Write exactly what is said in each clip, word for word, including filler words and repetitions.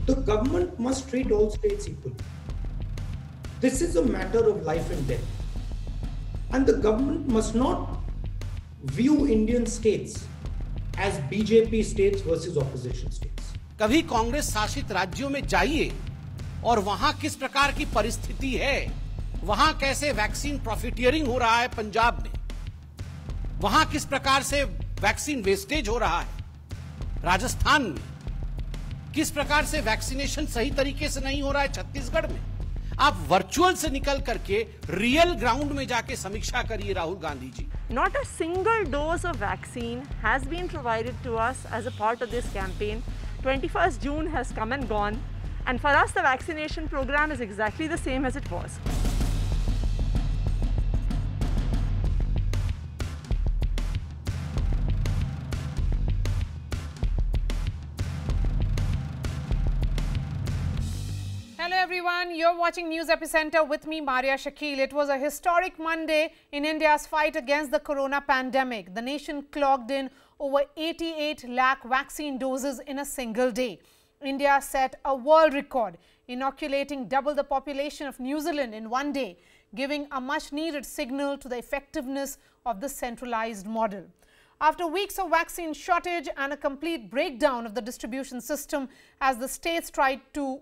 The government must treat all states equally. This is a matter of life and death. And the government must not view Indian states as B J P states versus opposition states. कभी कांग्रेस शासित राज्यों में जाइए और वहां किस प्रकार की परिस्थिति है, वहां कैसे वैक्सीन प्रॉफिटियरिंग हो रहा है पंजाब में, वहां किस प्रकार से वैक्सीन वेस्टेज हो रहा है राजस्थान में, किस प्रकार से वैक्सीनेशन सही तरीके से नहीं हो रहा है छत्तीसगढ़ में। आप वर्चुअल से निकल करके रियल ग्राउंड में जाके समीक्षा करिए Rahul Gandhi ji. Not a single dose of vaccine has been provided to us as a part of this campaign. twenty-first June has come and gone, and for us the vaccination program is exactly the same as it was. Hello everyone, you're watching News Epicenter with me, Maria Shakil. It was a historic Monday in India's fight against the corona pandemic. The nation clocked in over eighty-eight lakh vaccine doses in a single day. India set a world record, inoculating double the population of New Zealand in one day, giving a much needed signal to the effectiveness of the centralized model. After weeks of vaccine shortage and a complete breakdown of the distribution system as the states tried to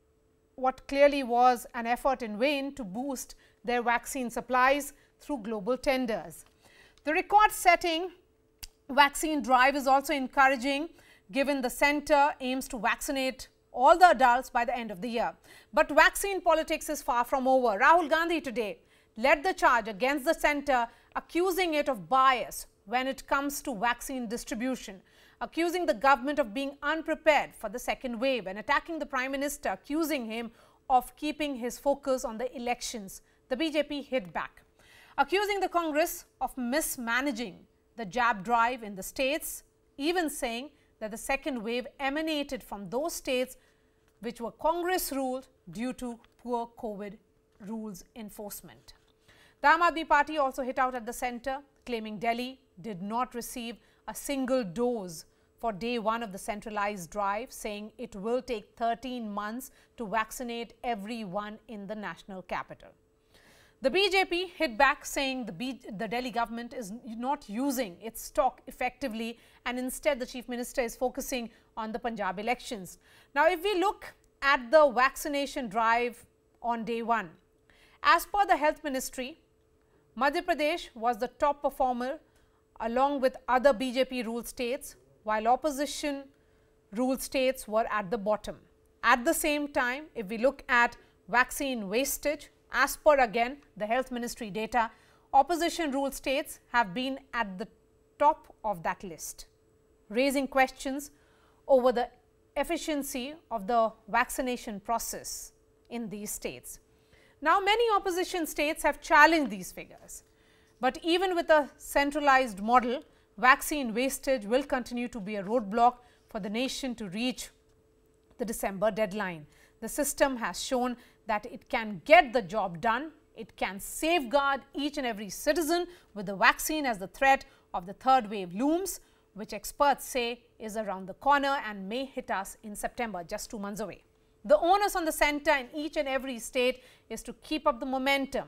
what clearly was an effort in vain to boost their vaccine supplies through global tenders. The record-setting vaccine drive is also encouraging, given the centre aims to vaccinate all the adults by the end of the year. But vaccine politics is far from over. Rahul Gandhi today led the charge against the centre, accusing it of bias when it comes to vaccine distribution, accusing the government of being unprepared for the second wave, and attacking the Prime Minister, accusing him of keeping his focus on the elections. The B J P hit back, accusing the Congress of mismanaging the jab drive in the states, even saying that the second wave emanated from those states which were Congress ruled due to poor COVID rules enforcement. The Aam Aadmi Party also hit out at the centre, claiming Delhi did not receive a single dose for day one of the centralized drive, saying it will take thirteen months to vaccinate everyone in the national capital. The B J P hit back, saying the, B the Delhi government is not using its stock effectively, and instead the Chief Minister is focusing on the Punjab elections. Now, if we look at the vaccination drive on day one, as per the Health Ministry, Madhya Pradesh was the top performer along with other B J P-ruled states, while opposition ruled states were at the bottom. At the same time, if we look at vaccine wastage, as per again the Health Ministry data, opposition ruled states have been at the top of that list, raising questions over the efficiency of the vaccination process in these states. Now, many opposition states have challenged these figures, but even with a centralized model, vaccine wastage will continue to be a roadblock for the nation to reach the December deadline. The system has shown that it can get the job done. It can safeguard each and every citizen with the vaccine as the threat of the third wave looms, which experts say is around the corner and may hit us in September, just two months away. The onus on the centre in each and every state is to keep up the momentum.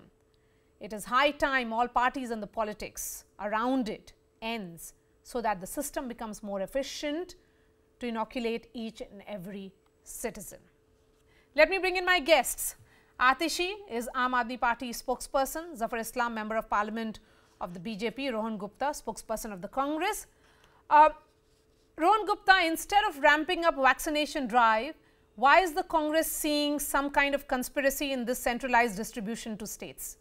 It is high time all parties and the politics around it ends, so that the system becomes more efficient to inoculate each and every citizen. Let me bring in my guests. Atishi is Aam Aadmi Party spokesperson, Zafar Islam, Member of Parliament of the B J P, Rohan Gupta, spokesperson of the Congress. Uh, Rohan Gupta, instead of ramping up vaccination drive, why is the Congress seeing some kind of conspiracy in this centralized distribution to states?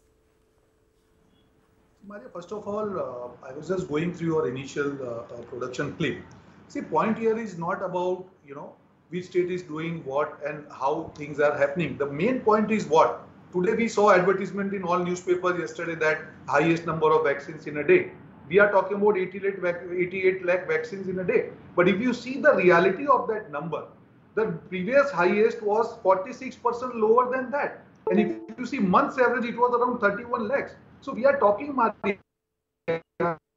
Maria, first of all, uh, I was just going through your initial uh, uh, production clip. See, point here is not about, you know, which state is doing what and how things are happening. The main point is what? Today we saw advertisement in all newspapers yesterday that highest number of vaccines in a day. We are talking about eighty-eight lakh vaccines in a day. But if you see the reality of that number, the previous highest was forty-six percent lower than that. And if you see month's average, it was around thirty-one lakhs. So we are talking, Maria,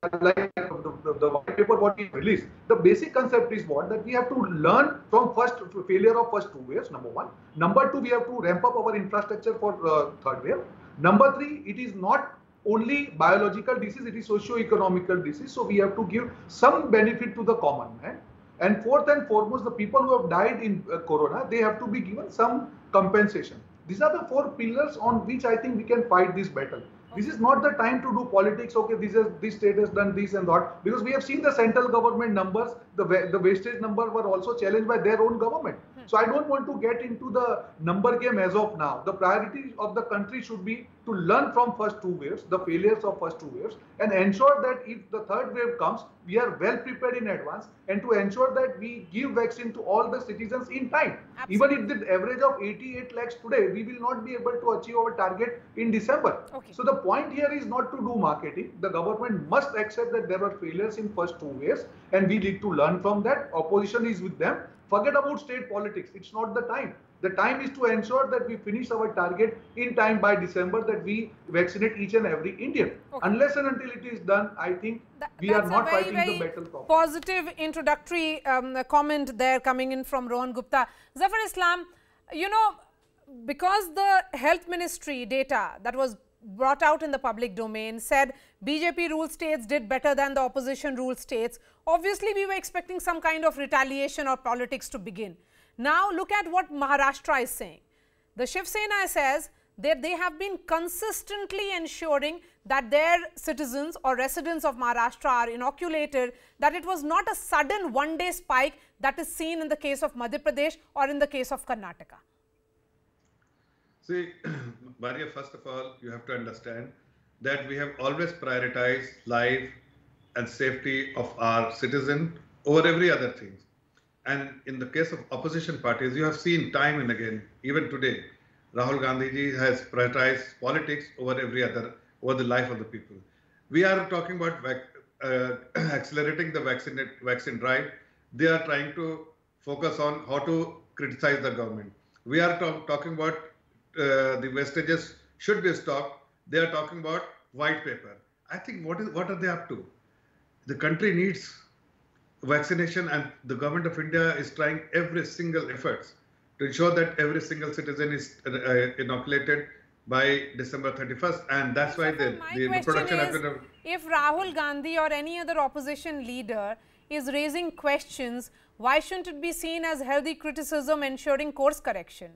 like the, the, the white paper what we released, the basic concept is what? That we have to learn from first failure of first two waves, number one. Number two, we have to ramp up our infrastructure for uh, third wave. Number three, it is not only biological disease, it is socio-economical disease. So we have to give some benefit to the common man. And fourth and foremost, the people who have died in uh, corona, they have to be given some compensation. These are the four pillars on which I think we can fight this battle. This is not the time to do politics. Okay, this is this state has done this and that, because we have seen the central government numbers. The the wastage number were also challenged by their own government. So I don't want to get into the number game as of now. The priority of the country should be to learn from first two waves, the failures of first two waves, and ensure that if the third wave comes, we are well prepared in advance, and to ensure that we give vaccine to all the citizens in time. Absolutely. Even if the average of eighty-eight lakhs today, we will not be able to achieve our target in December. Okay. So the point here is not to do marketing. The government must accept that there were failures in first two waves, and we need to learn from that. Opposition is with them. Forget about state politics. It's not the time. The time is to ensure that we finish our target in time by December, that we vaccinate each and every Indian. Okay. Unless and until it is done, I think Th we are not very, fighting very the battle properly. Positive introductory um, comment there coming in from Rohan Gupta. Zafar Islam, you know, because the health ministry data that was brought out in the public domain said B J P ruled states did better than the opposition ruled states, obviously we were expecting some kind of retaliation or politics to begin. Now look at what Maharashtra is saying. The Shiv Sena says that they have been consistently ensuring that their citizens or residents of Maharashtra are inoculated, that it was not a sudden one day spike that is seen in the case of Madhya Pradesh or in the case of Karnataka. See, Maria, first of all, you have to understand that we have always prioritized life and safety of our citizen over every other thing. And in the case of opposition parties, you have seen time and again, even today, Rahul Gandhi ji has prioritized politics over every other, over the life of the people. We are talking about vac uh, accelerating the vaccine, vaccine drive. They are trying to focus on how to criticize the government. We are talk talking about uh, the wastages should be stopped. They are talking about white paper. I think what is what are they up to? The country needs vaccination, and the government of India is trying every single efforts to ensure that every single citizen is uh, inoculated by December thirty-first, and that's why the, the, the production is, has been... If Rahul Gandhi or any other opposition leader is raising questions, why shouldn't it be seen as healthy criticism ensuring course correction?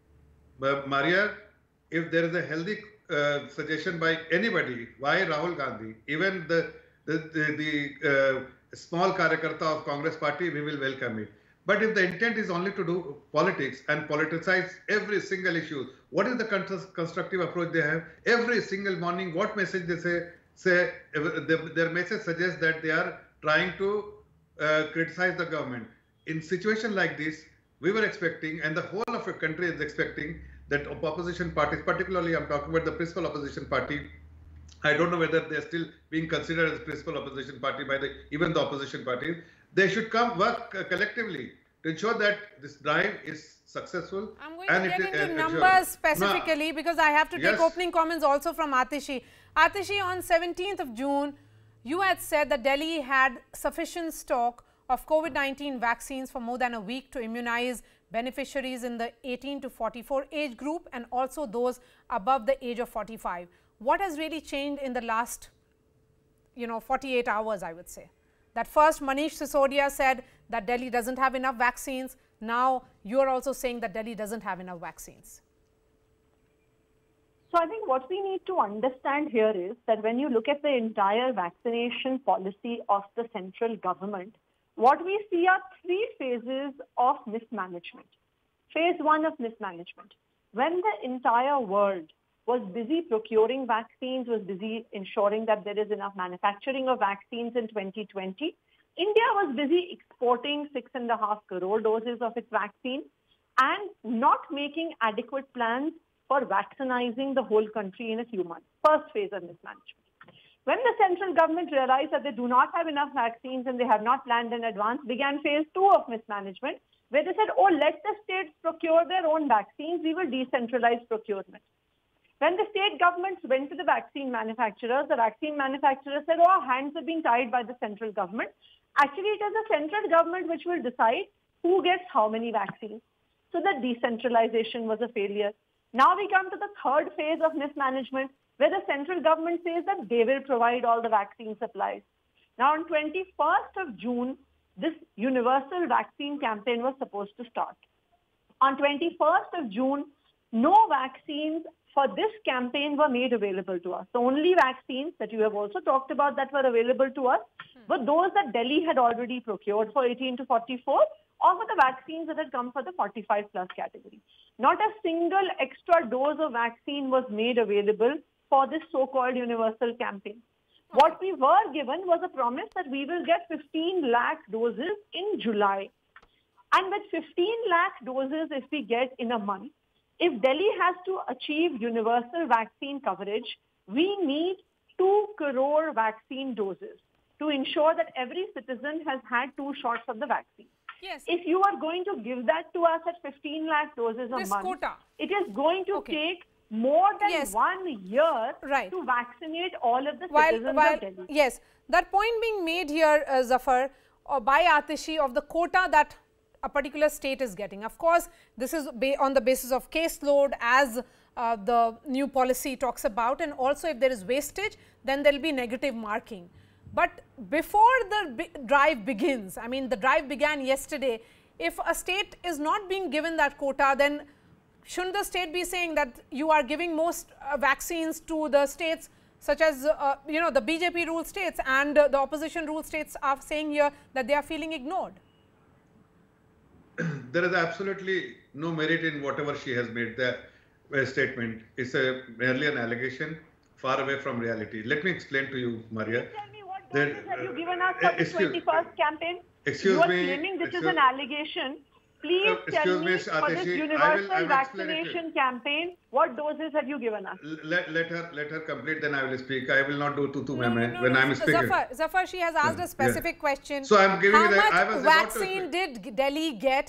But Maria, if there is a healthy uh, suggestion by anybody, why Rahul Gandhi, even the, the, the, the uh, small Karyakarta of Congress party, we will welcome it. But if the intent is only to do politics and politicize every single issue, what is the constructive approach they have? Every single morning, what message they say? Say their message suggests that they are trying to uh, criticize the government. In situation like this, we were expecting, and the whole of the country is expecting, that opposition parties, particularly I'm talking about the principal opposition party, I don't know whether they're still being considered as principal opposition party by the even the opposition parties. They should come work uh, collectively to ensure that this drive is successful. I'm going and to get it, into uh, numbers specifically, no. because I have to take yes. opening comments also from Atishi. Atishi, on seventeenth of June, you had said that Delhi had sufficient stock of COVID nineteen vaccines for more than a week to immunize beneficiaries in the eighteen to forty-four age group and also those above the age of forty-five. What has really changed in the last, you know, forty-eight hours, I would say? That first Manish Sisodia said that Delhi doesn't have enough vaccines. Now you are also saying that Delhi doesn't have enough vaccines. So I think what we need to understand here is that when you look at the entire vaccination policy of the central government, what we see are three phases of mismanagement. Phase one of mismanagement. When the entire world was busy procuring vaccines, was busy ensuring that there is enough manufacturing of vaccines in twenty twenty, India was busy exporting six and a half crore doses of its vaccine and not making adequate plans for vaccinizing the whole country in a few months. First phase of mismanagement. When the central government realized that they do not have enough vaccines and they have not planned in advance, began phase two of mismanagement, where they said, oh, let the states procure their own vaccines, we will decentralize procurement. When the state governments went to the vaccine manufacturers, the vaccine manufacturers said, oh, our hands are being tied by the central government. Actually, it is the central government which will decide who gets how many vaccines. So the decentralization was a failure. Now we come to the third phase of mismanagement, where the central government says that they will provide all the vaccine supplies. Now on twenty-first of June, this universal vaccine campaign was supposed to start. On twenty-first of June, no vaccines for this campaign were made available to us. The only vaccines that you have also talked about that were available to us were those that Delhi had already procured for eighteen to forty-four, or for the vaccines that had come for the forty-five plus category. Not a single extra dose of vaccine was made available for this so-called universal campaign. What we were given was a promise that we will get fifteen lakh doses in July. And with fifteen lakh doses, if we get in a month, if Delhi has to achieve universal vaccine coverage, we need two crore vaccine doses to ensure that every citizen has had two shots of the vaccine. Yes. If you are going to give that to us at fifteen lakh doses a This month, quota. it is going to Okay. take more than Yes. one year Right. to vaccinate all of the While, citizens while, of Delhi. yes, that point being made here, uh, Zafar, uh, by Atishi of the quota that a particular state is getting. Of course, this is ba on the basis of caseload, as uh, the new policy talks about, and also if there is wastage, then there will be negative marking. But before the bi drive begins, I mean the drive began yesterday, if a state is not being given that quota, then shouldn't the state be saying that you are giving most uh, vaccines to the states such as, uh, you know, the B J P rule states, and uh, the opposition rule states are saying here that they are feeling ignored? There is absolutely no merit in whatever she has made. The uh, statement is a, merely an allegation, far away from reality. Let me explain to you, Maria. Tell me what There, doses have you uh, given us for the excuse- twenty-first campaign? excuse you are me, claiming this excuse- is an allegation. Please Uh, tell excuse me, me, for this Atishi, I will- universal I will explain it to you. vaccination campaign, what doses have you given us? Let, let her let her complete, then I will speak. I will not do tu tu No, meme no, no, when no, I am speaking. Zafar, Zafar, she has asked Yeah, a specific yeah. question. So I am giving How you the- much I was about to vaccine explain. did Delhi get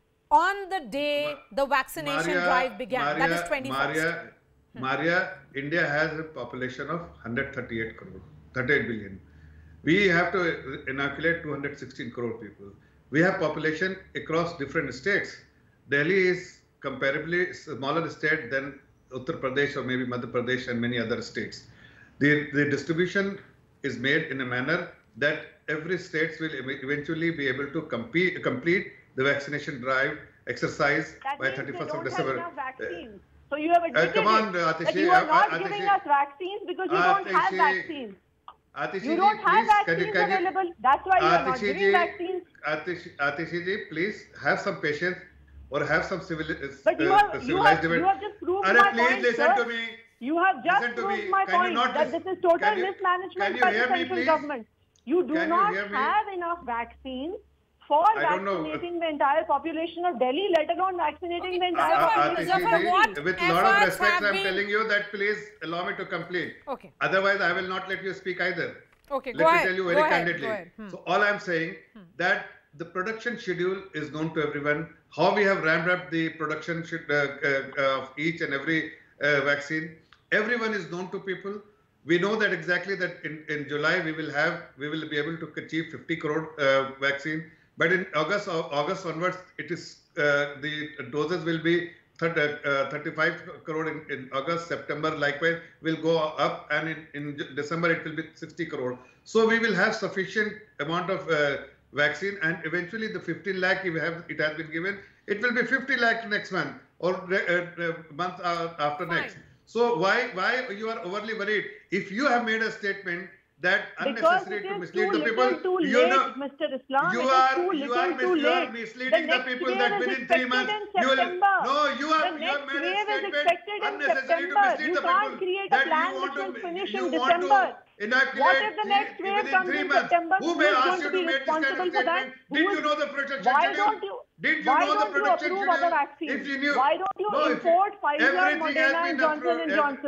on the day the vaccination Maria, drive began? Maria, that is twenty-first. Maria, Maria, India has a population of one hundred thirty-eight crore, thirty-eight billion. We have to inoculate two hundred sixteen crore people. We have population across different states. Delhi is comparably smaller state than Uttar Pradesh or maybe Madhya Pradesh and many other states. The, the distribution is made in a manner that every state will eventually be able to compete, complete the vaccination drive exercise That by means they thirty-first of don't have December. enough vaccines. So you have admitted come on, it, that Atishi, you are uh, not Atishi. giving us vaccines because you don't have Atishi, vaccines. Atishi You don't ji, have please, can vaccines you, can you, available. That's why you are not Atishi giving ji, vaccines. Atishi, Atishi ji, please have some patience or have some civil, uh, But you uh, have, you civilized have, you debate. have just proved Arre, my please point, listen sir. to me. You have just Listen to proved me. my Can you point not that listen- this is total can you- mismanagement can you by the hear me, central please? government. You do Can you not hear me? have enough vaccines for I don't know. vaccinating the entire population of Delhi, let alone vaccinating the entire Zafar, Uh, population. Zafar, Atishi ji, what with a lot of efforts respect, have I'm been- telling you that please allow me to complete. Okay. Otherwise, I will not let you speak either. Okay, Let go me ahead. tell you Go very ahead, candidly. go ahead. Hmm. So all I'm saying that the production schedule is known to everyone. How we have ramped up the production should, uh, uh, of each and every uh, vaccine. Everyone is known to people. We know that exactly that in, in July we will have we will be able to achieve fifty crore uh, vaccine. But in August August onwards, it is uh, the doses will be thirty-five crore in, in August. September likewise will go up, and in, in December it will be sixty crore. So we will have sufficient amount of uh, vaccine, and eventually the fifteen lakh if have it has been given, it will be fifty lakh next month or uh, uh, month uh, after Fine. next. So why why you are overly worried? If you have made a statement that Because unnecessary it to is mislead too the little people, too you late, know, Mister Islam. you it is are too you little are, too mis- you are late. misleading the, next people wave that is within three expected months in you will September. no you The have you have next made a wave is statement expected in unnecessary to September. mislead You the can't people create a that plan you want which will to finish you in want December. to inoculate What if the three- next wave within comes three in months. September? Who Who may is ask going you to be to make this kind of responsible for that? statement? Who Did is- you know the production Why schedule? don't you? Did you Why know the don't you production approve schedule? other vaccines? If you knew, Why don't you no, if import Pfizer, everything has Moderna, been and Johnson approved, and ev- Johnson?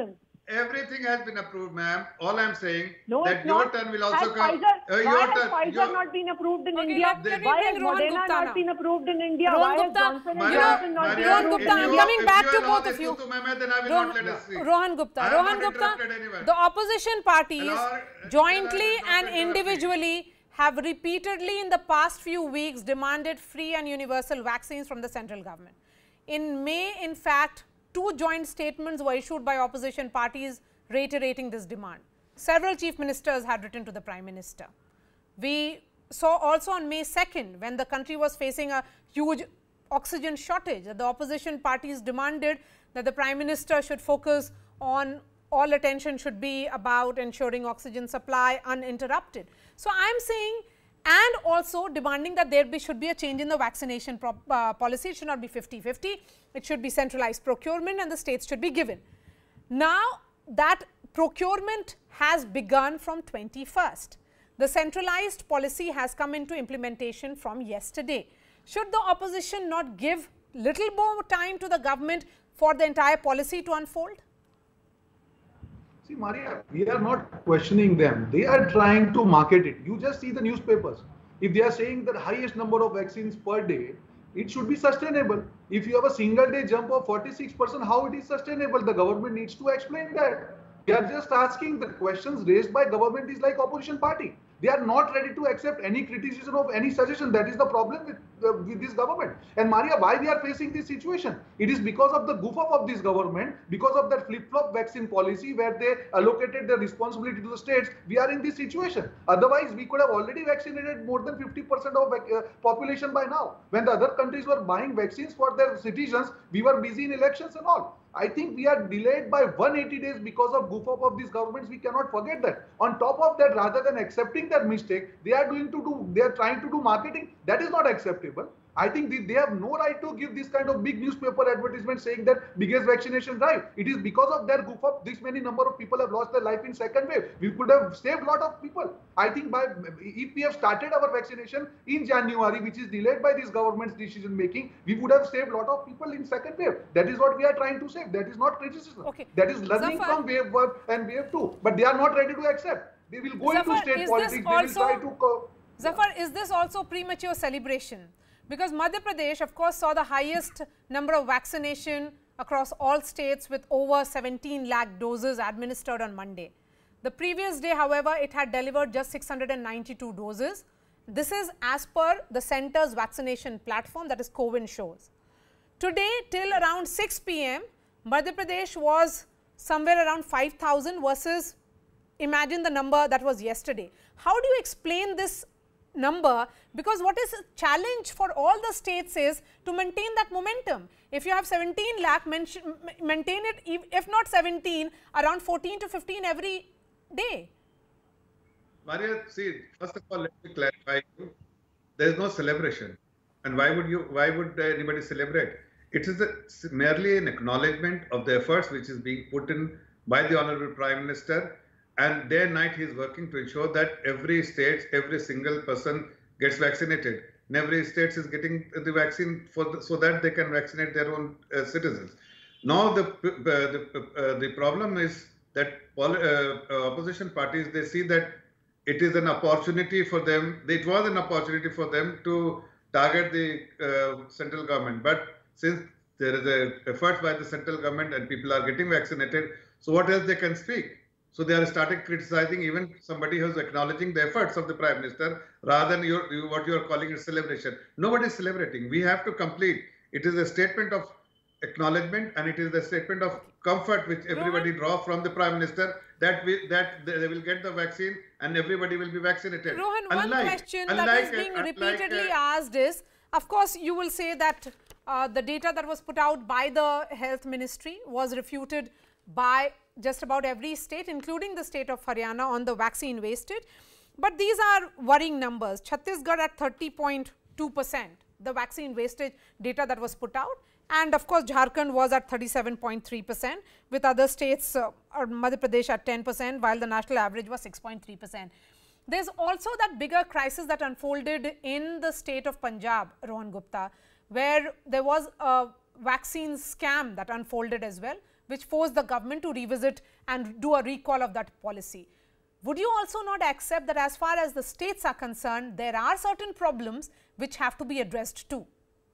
Everything has been approved, ma'am. All I'm saying No, that it's your not. turn will Has also come. Pfizer, Uh, why your has turn. Pfizer your- not been approved in Okay, India? let- let me Why bring has Rohan Moderna Gupta not now. been approved in India? Rohan Why has Gupta, Johnson and Maria, Johnson not been Maria, Rohan approved Gupta, in I'm India? coming if back you to allow both this of you. to Mehmet, then I will Rohan, not let us speak. Rohan Gupta, I am Rohan not Gupta, interrupted anyone. the opposition parties Allow- jointly allow- allow- and allow- individually have repeatedly in the past few weeks demanded free and universal vaccines from the central government. In May, in fact, two joint statements were issued by opposition parties reiterating this demand. Several chief ministers had written to the Prime Minister. We saw also on May second, when the country was facing a huge oxygen shortage, that the opposition parties demanded that the Prime Minister should focus on, all attention should be about ensuring oxygen supply uninterrupted. So, I am saying, and also demanding that there be, should be a change in the vaccination pro, uh, policy. It should not be fifty fifty, it should be centralized procurement and the states should be given. Now, that procurement has begun from twenty-first. The centralized policy has come into implementation from yesterday. Should the opposition not give little more time to the government for the entire policy to unfold? See, Maria, we are not questioning them. They are trying to market it. You just see the newspapers. If they are saying the highest number of vaccines per day, it should be sustainable. If you have a single day jump of forty-six percent, how it is sustainable? The government needs to explain that. We are just asking the questions raised by government is like opposition party. They are not ready to accept any criticism of any suggestion. That is the problem with, uh, with this government. And Maria, why we are facing this situation? It is because of the goof up of this government, because of that flip-flop vaccine policy where they allocated the responsibility to the states. We are in this situation. Otherwise, we could have already vaccinated more than fifty percent of uh, population by now. When the other countries were buying vaccines for their citizens, we were busy in elections and all. I think we are delayed by one hundred eighty days because of goof up of these governments. We cannot forget that. On top of that, rather than accepting that mistake, they are doing to do, they are trying to do marketing. That is not acceptable. I think they, they have no right to give this kind of big newspaper advertisement saying that biggest vaccination drive. It is because of their goof up, this many number of people have lost their life in second wave. We could have saved a lot of people. I think by if we have started our vaccination in January, which is delayed by this government's decision making, we would have saved a lot of people in second wave. That is what we are trying to save. That is not criticism. Okay. That is learning Zafar, from wave one and wave two. But they are not ready to accept. They will go Zafar, into state is politics. this They will also, try to. Co Zafar, is this also premature celebration? Because Madhya Pradesh, of course, saw the highest number of vaccination across all states with over seventeen lakh doses administered on Monday. The previous day, however, it had delivered just six hundred ninety-two doses. This is as per the centre's vaccination platform, that is CoWIN shows. Today, till around six p m, Madhya Pradesh was somewhere around five thousand versus, imagine the number that was yesterday. How do you explain this number? Because what is a challenge for all the states is to maintain that momentum. If you have seventeen lakh, maintain it, if not seventeen, around fourteen to fifteen every day. Maria, see, first of all, let me clarify you. There is no celebration. And why would you, why would anybody celebrate? It is a, merely an acknowledgement of the efforts which is being put in by the Honorable Prime Minister, and day and night he is working to ensure that every state, every single person gets vaccinated. And every state is getting the vaccine for the, so that they can vaccinate their own uh, citizens. Now the, uh, the, uh, the problem is that all, uh, opposition parties, they see that it is an opportunity for them, it was an opportunity for them to target the uh, central government. But since there is an effort by the central government and people are getting vaccinated, so what else they can speak? So they are started criticizing even somebody who is acknowledging the efforts of the Prime Minister rather than your, you, what you are calling a celebration. Nobody is celebrating. We have to complete. It is a statement of acknowledgement and it is a statement of comfort which everybody Rohan, draw from the Prime Minister that we, that they will get the vaccine and everybody will be vaccinated. Rohan, unlike, one question unlike, that is being uh, repeatedly like, uh, asked is, of course, you will say that uh, the data that was put out by the Health Ministry was refuted by just about every state, including the state of Haryana, on the vaccine wastage. But these are worrying numbers. Chhattisgarh at thirty point two percent, the vaccine wastage data that was put out. And of course, Jharkhand was at thirty-seven point three percent, with other states, uh, or Madhya Pradesh at ten percent, while the national average was six point three percent. There's also that bigger crisis that unfolded in the state of Punjab, Rohan Gupta, where there was a vaccine scam that unfolded as well, which forced the government to revisit and do a recall of that policy. Would you also not accept that as far as the states are concerned, there are certain problems which have to be addressed too?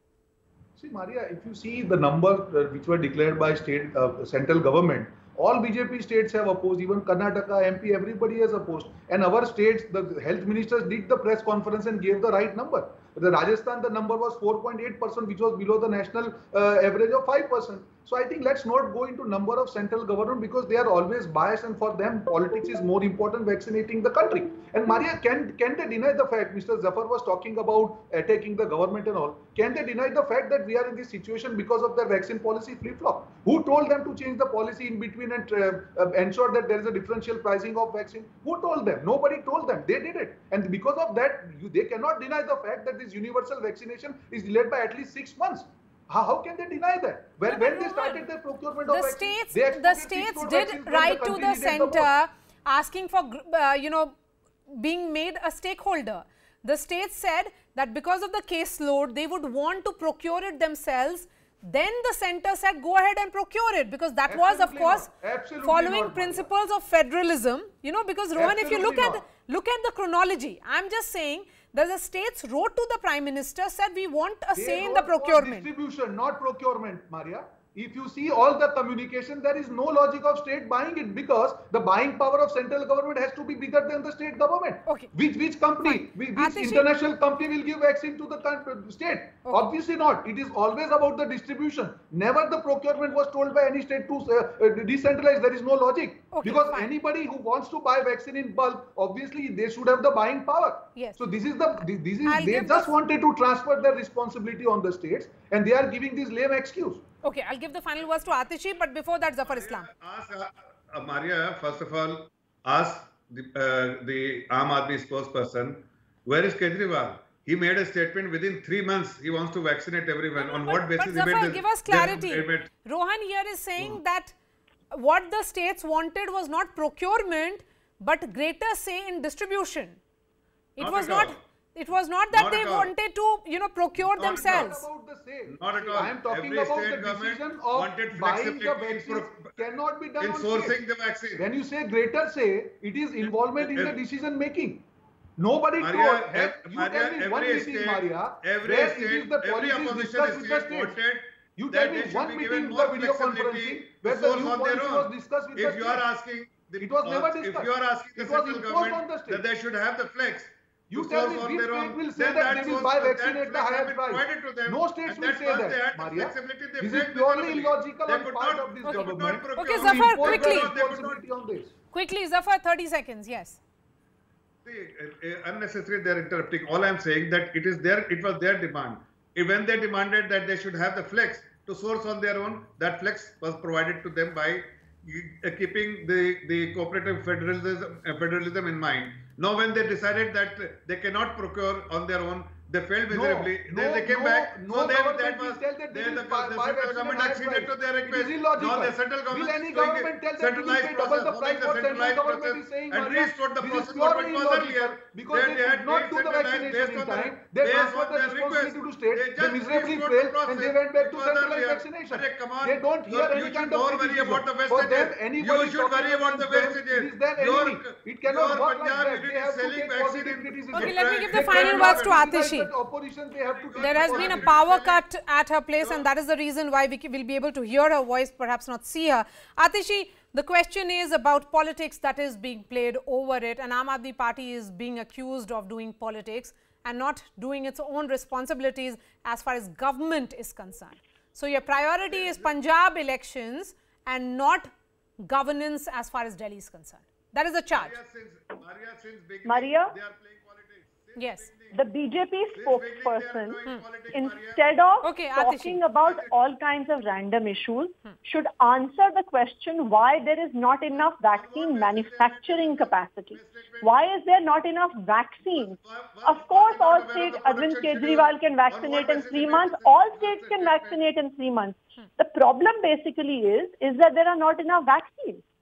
See, Maria, if you see the numbers uh, which were declared by state uh, central government, all B J P states have opposed, even Karnataka, M P, everybody has opposed. And our states, the health ministers did the press conference and gave the right number. The Rajasthan, the number was four point eight percent, which was below the national uh, average of five percent. So I think let's not go into number of central government because they are always biased, and for them politics is more important vaccinating the country. And Maria, can can they deny the fact, Mister Zafar was talking about attacking the government and all, can they deny the fact that we are in this situation because of their vaccine policy flip-flop? Who told them to change the policy in between and uh, uh, ensure that there is a differential pricing of vaccine? Who told them? Nobody told them. They did it. And because of that, you, they cannot deny the fact that this universal vaccination is delayed by at least six months. How, how can they deny that? When, when they started the procurement the of vaccine, states, they the states did write to the center asking for, uh, you know, being made a stakeholder. The states said that because of the caseload, they would want to procure it themselves. Then the center said, go ahead and procure it, because that Absolutely was, of course, following not, principles of federalism. You know, because Rohan, Absolutely if you look not. at the, look at the chronology, I'm just saying that the states wrote to the Prime Minister, said we want a They say in the wrote for procurement. Distribution, not procurement, Maria. If you see all the communication, there is no logic of state buying it because the buying power of central government has to be bigger than the state government. Okay. Which which company, which, which Atishi, international company will give vaccine to the country, state? Okay. Obviously not. It is always about the distribution. Never the procurement was told by any state to uh, uh, decentralize. There is no logic. Okay, because fine. anybody who wants to buy vaccine in bulk, obviously they should have the buying power. Yes. So this is the this is I'll they give just the- wanted to transfer their responsibility on the states, and they are giving this lame excuse. Okay, I'll give the final words to Atishi, but before that, Zafar Islam. Ask, uh, uh, Maria, first of all, ask the, uh, the Aam Aadmi spokesperson, where is Kejriwal? He made a statement within three months. He wants to vaccinate everyone. On but, what basis but he made Zafar, this? give us this- clarity. he made- Rohan here is saying that what the states wanted was not procurement, but greater say in distribution. It Not was at not. all. It was not that Not they at all. wanted to, you know, procure Not at all. themselves. About the same. Not at all. I am talking Every about state the government decision of wanted buying the flexibility in vaccines pro- cannot be done in on sourcing states. the vaccine. When you say greater say, it is involvement in the Ev- decision making. Nobody Maria, told. ev- Have, you Maria, tell me one every meeting, state- Maria, every where state- it is the every policies opposition discussed with the state states. wanted You that tell me they should one be meeting given in the more video flexibility conferencing to where the source new on their policy own. was discussed with If the you are states. asking, the, It was never if discussed. you are asking the It was central imposed government on the states. that they should have the flex, You to tell source me on which their state own, will say then that that they will source- buy that vaccine at the flex higher have been price. provided to them, No states and will that say once that, they had the Maria. flexibility, they This failed is purely miserably. illogical They on could part not- of this they could not government. procure. Okay, to Zafar, impose quickly. their responsibility on this. Quickly, Zafar, thirty seconds. Yes. See, uh, uh, unnecessary they are interrupting. All I am saying that it is their, it was their demand. If when they demanded that they should have the flex to source on their own, that flex was provided to them by uh, keeping the, the cooperative federalism, uh, federalism in mind. Now when they decided that uh, they cannot procure on their own, they failed miserably. No, then they came no, back. no so then government that will was, tell that they then will the, buy- the buy central vaccine government at high acceded to price. their It is request. illogical. Now the central Will government any is doing government a tell that we will centralized pay double the process, price following the what central centralized government process, is saying, and Maria? restored the This is process what purely it was illogical earlier. because Then they they could had not do the decentralized vaccination based in on the- time. They based transferred on the their responsibility to request. state. They They just miserably restored the failed and process. they went back It to was centralized earlier. vaccination. Arre, come on. They don't You- hear you any should kind of don't worry criticism. about the For them, wastages. anybody You should talking worry about the against them, wastages. it is their Your- enemy. It cannot your work like Punjab that. unit They is have to selling take vaccine positive in- criticism. Okay, let me give the They final cannot words to criticize Atishi. the opposition, they have to take There has been a positive power selling- cut at her place, and that is the reason why we will be able to hear her voice, perhaps not see her. Atishi, the question is about politics that is being played over it, and Aam Aadmi Party is being accused of doing politics and not doing its own responsibilities as far as government is concerned. So your priority is Punjab elections and not governance as far as Delhi is concerned. That is the charge. Maria, since, Maria, since beginning, Maria? they are playing politics. Since Yes. beginning- The B J P since beginning they are spokesperson, doing politics, Maria. instead of Okay, Atishi. talking about all kinds of random issues, should answer the question why there is not enough vaccine manufacturing capacity. Why is there not enough vaccines? Of course, all states, Arvind Kejriwal can vaccinate in three months. All states can vaccinate in three months. The problem basically is, is that there are not enough vaccines.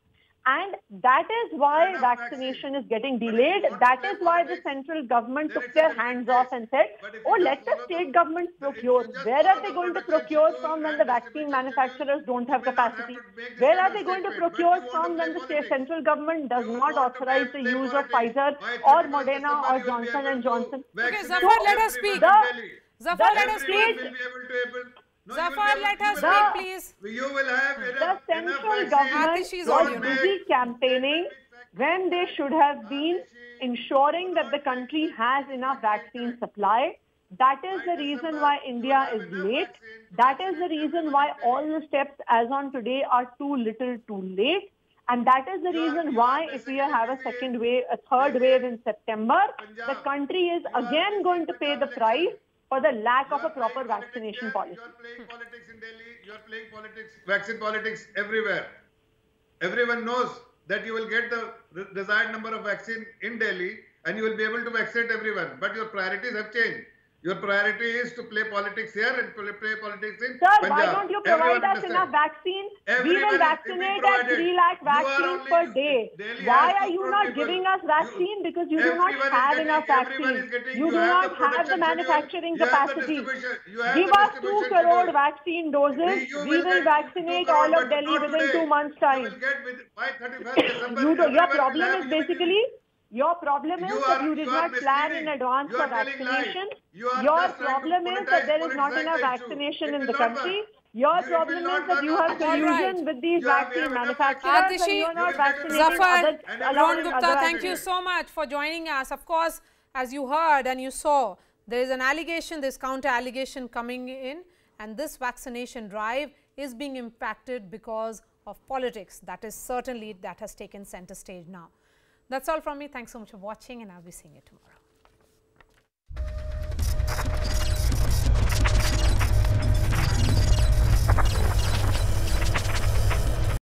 And that is why Enough vaccination vaccine. is getting But if you delayed. want to That play is why the politics, central government then took it's their a different hands case. off and said, But if oh, you let just the follow state the- governments if you procure. just Where follow are they the going to production procure schedule from when and the vaccine distribution manufacturers schedule, don't you have may not have capacity? to make this Where kind are of they going to statement, but procure you want from to play when the state politics. central government does You not want to authorize play, the play use of politics. Pfizer By or thirty-first Moderna December, or you will be Johnson able and to Johnson? Okay, vaccinate Zafar, let us everyone speak. in The- Delhi. Zafar, let the us Everyone speak. will be able to able. No, you will Zafar, be able, let you her will The- speak, have, please. you will have The enough, enough central vaccine. government Atishi is was audio now. busy campaigning when they should have been ensuring that the country has enough vaccine supply. That is the reason why India is late. That is the reason why all the steps as on today are too little too late. And that is the You are- reason you are why if we basically have a busy second wave, a third busy wave in September, the Punjab. country is You are again busy going to pay Punjab the price election. for the lack You of are a proper playing politics vaccination here, policy. You are playing politics in Delhi. You are playing politics, vaccine politics everywhere. Everyone knows that you will get the desired number of vaccine in Delhi and you will be able to vaccinate everyone. But your priorities have changed. Your priority is to play politics here and play, play politics in Sir, Punjab. why don't you provide Everyone us understand. enough vaccine? We Everyone will is vaccinate being at provided. three lakh You are vaccines only- per you- day. Delhi Why has are to you crore not people. giving us vaccine? You- Because you do not everyone is have getting- enough everyone vaccine. is getting- You you do have not the have production the schedule, manufacturing you have the capacity. distribution- you have Give the us two distribution crore schedule. vaccine doses. You We will get vaccinate two crore, all of but Delhi not within today. two months' You time. will get with by thirty-first December. You do, your everyone will problem have is immunity. basically, your problem is You that are- you did you are not plan in misleading. advance You for are telling lies. vaccination. You are Your just trying to problem is that politicize- there is not politicize enough the issue. vaccination It in will the not country. work. Your You- it will problem not is that work, you have Atishi. All collusion right. with these You have- we vaccine have enough manufacturers vaccine. and you are You not will get vaccinating enough Zafar, other, And Ron allowing Gupta, other thank you vaccines. so much for joining us. Of course, as you heard and you saw, there is an allegation, this counter allegation coming in, and this vaccination drive is being impacted because of politics. That is certainly, that has taken center stage now. That's all from me. Thanks so much for watching, and I'll be seeing you tomorrow.